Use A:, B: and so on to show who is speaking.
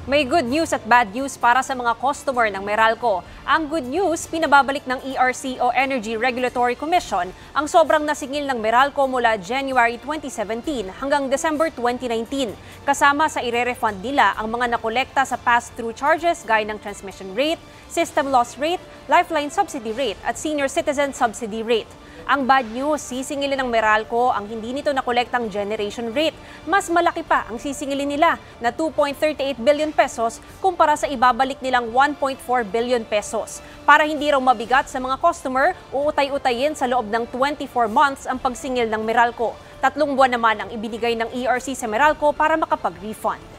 A: May good news at bad news para sa mga customer ng Meralco. Ang good news, pinababalik ng ERC o Energy Regulatory Commission ang sobrang nasingil ng Meralco mula January 2017 hanggang December 2019. Kasama sa ire-refund nila ang mga nakolekta sa pass-through charges gaya ng transmission rate, system loss rate, lifeline subsidy rate at senior citizen subsidy rate. Ang bad news, sisingilin ng Meralco ang hindi nito nakolektang generation rate. Mas malaki pa ang sisingilin nila na 2.38 billion pesos kumpara sa ibabalik nilang 1.4 billion pesos. Para hindi raw mabigat sa mga customer, uutay-utayin sa loob ng 24 months ang pagsingil ng Meralco. 3 buwan naman ang ibinigay ng ERC sa Meralco para makapag-refund.